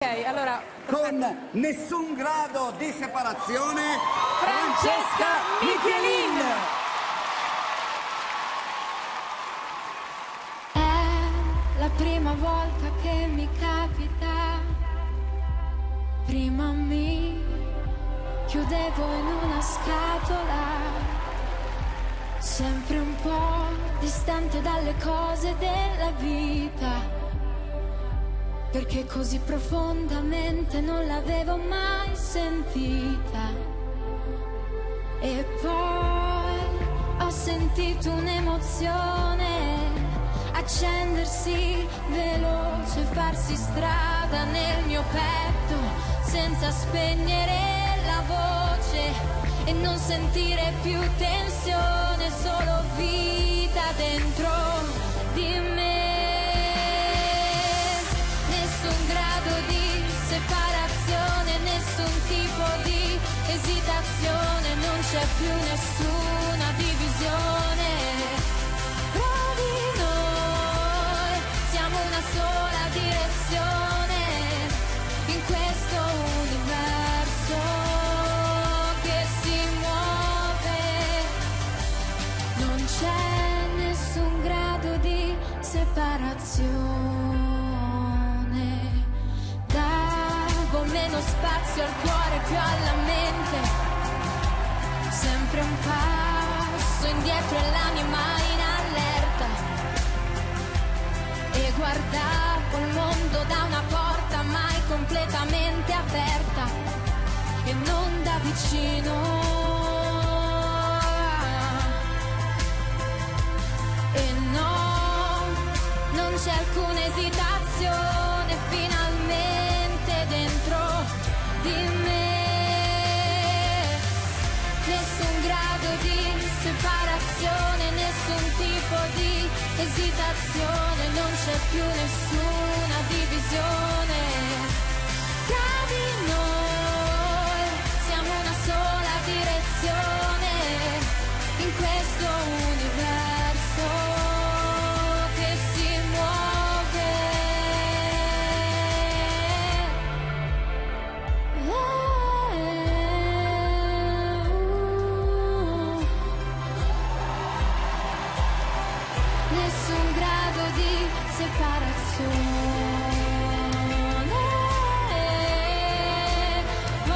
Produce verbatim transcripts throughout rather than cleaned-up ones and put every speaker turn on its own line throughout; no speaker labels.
Ok, allora...
Con Nessun grado di separazione,
Francesca Michelin!
È la prima volta che mi capita. Prima mi chiudevo in una scatola, sempre un po' distante dalle cose della vita, perché così profondamente non l'avevo mai sentita. E poi ho sentito un'emozione accendersi veloce, farsi strada nel mio petto senza spegnere la voce e non sentire più tensione, solo vita dentro di me. Nessun grado di separazione, nessun tipo di esitazione, non c'è più nessuna divisione. Tra di noi siamo una sola direzione in questo universo che si muove. Non c'è nessun grado di separazione. Davo meno spazio al cuore, più alla mente, sempre un passo indietro e l'anima in allerta, e guardavo il mondo da una porta mai completamente aperta e non da vicino. E no, non c'è alcuna esitazione finalmente dentro di me. Nessun grado di separazione, nessun tipo di esitazione, non c'è più nessuna divisione. Tra di noi siamo una sola direzione in questo universo che si muove. Nessun grado di separazione. Oh,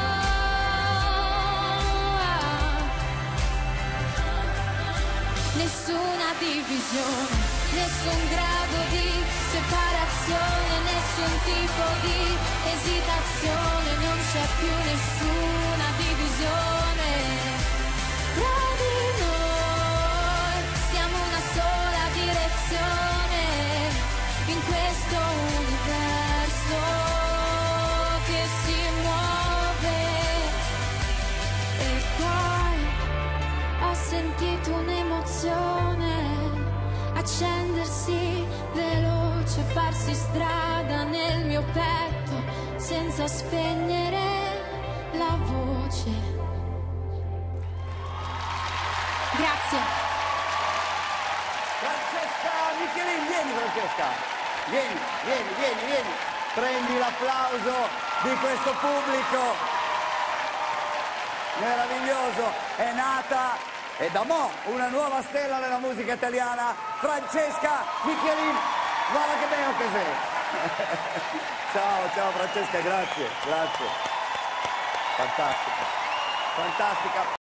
nessuna divisione, nessun grado di separazione, nessun tipo di esitazione, non c'è più nessuna divisione. Tra di noi siamo una sola direzione in questo universo che si muove. E poi ho sentito un'emozione accendersi veloce, farsi strada nel mio petto senza spegnere la voce. Grazie.
Francesca Michelin, vieni Francesca, vieni, vieni, vieni, vieni, prendi l'applauso di questo pubblico meraviglioso. È nata e da mo' una nuova stella della musica italiana, Francesca Michelin. Guarda che bello che sei. Ciao, ciao Francesca, grazie, grazie. Fantastica, fantastica.